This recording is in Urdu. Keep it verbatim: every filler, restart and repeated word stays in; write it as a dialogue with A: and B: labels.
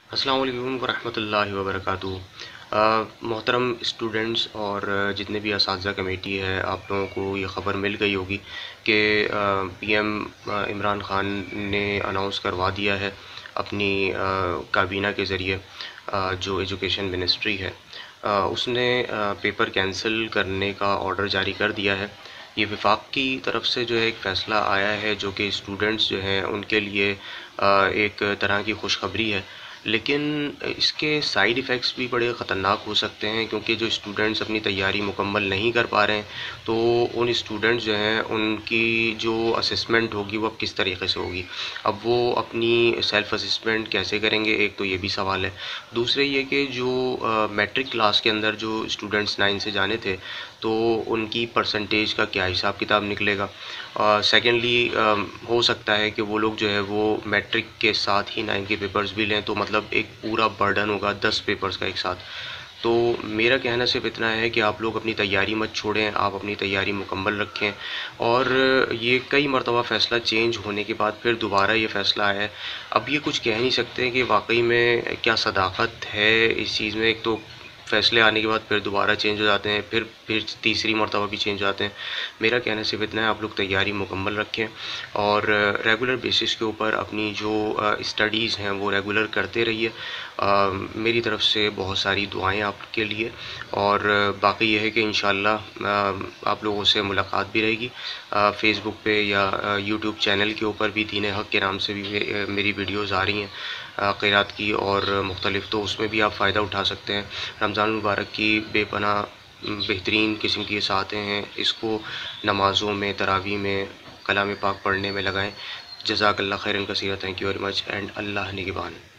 A: السلام علیکم ورحمۃ اللہ وبرکاتہ۔ آ، محترم اسٹوڈنٹس اور آ، جتنے بھی اساتذہ کمیٹی ہے، آپ لوگوں کو یہ خبر مل گئی ہوگی کہ آ، پی ایم آ، عمران خان نے اناؤنس کروا دیا ہے اپنی آ، کابینہ کے ذریعے، آ، جو ایجوکیشن منسٹری ہے، آ، اس نے آ، پیپر کینسل کرنے کا آرڈر جاری کر دیا ہے۔ یہ وفاق کی طرف سے جو ہے ایک فیصلہ آیا ہے جو کہ اسٹوڈنٹس جو ہیں ان کے لیے آ، ایک طرح کی خوشخبری ہے، لیکن اس کے سائیڈ ایفیکٹس بھی بڑے خطرناک ہو سکتے ہیں، کیونکہ جو اسٹوڈنٹس اپنی تیاری مکمل نہیں کر پا رہے ہیں تو ان اسٹوڈنٹس جو ہیں ان کی جو اسسمنٹ ہوگی وہ اب کس طریقے سے ہوگی، اب وہ اپنی سیلف اسسمنٹ کیسے کریں گے، ایک تو یہ بھی سوال ہے۔ دوسرے یہ کہ جو میٹرک کلاس کے اندر جو اسٹوڈنٹس نائن سے جانے تھے تو ان کی پرسنٹیج کا کیا حساب کتاب نکلے گا۔ سیکنڈلی ہو سکتا ہے کہ وہ لوگ جو ہے وہ میٹرک کے ساتھ ہی نائن کے پیپرز بھی لیں، تو مطلب ایک پورا برڈن ہوگا دس پیپرز کا ایک ساتھ۔ تو میرا کہنا صرف اتنا ہے کہ آپ لوگ اپنی تیاری مت چھوڑیں، آپ اپنی تیاری مکمل رکھیں، اور یہ کئی مرتبہ فیصلہ چینج ہونے کے بعد پھر دوبارہ یہ فیصلہ آیا ہے۔ اب یہ کچھ کہہ نہیں سکتے کہ واقعی میں کیا صداقت ہے اس چیز میں، ایک تو فیصلے آنے کے بعد پھر دوبارہ چینج ہو جاتے ہیں، پھر پھر تیسری مرتبہ بھی چینج ہو جاتے ہیں۔ میرا کہنا صرف اتنا ہے، آپ لوگ تیاری مکمل رکھیں اور ریگولر بیسس کے اوپر اپنی جو اسٹڈیز ہیں وہ ریگولر کرتے رہیے۔ آ، میری طرف سے بہت ساری دعائیں آپ کے لیے، اور باقی یہ ہے کہ انشاءاللہ آ، آپ لوگوں سے ملاقات بھی رہے گی فیس بک پہ یا یوٹیوب چینل کے اوپر بھی۔ دین حق کے نام سے بھی میری ویڈیوز آ رہی ہیں آ، قرات کی اور مختلف، تو اس میں بھی آپ فائدہ اٹھا سکتے ہیں۔ رمضان المبارک کی بے پناہ بہترین قسم کی ساعتیں ہیں، اس کو نمازوں میں، تراویح میں، کلام پاک پڑھنے میں لگائیں۔ جزاک اللہ خیرن کثیرا، thank you very much, and اللہ نگہبان۔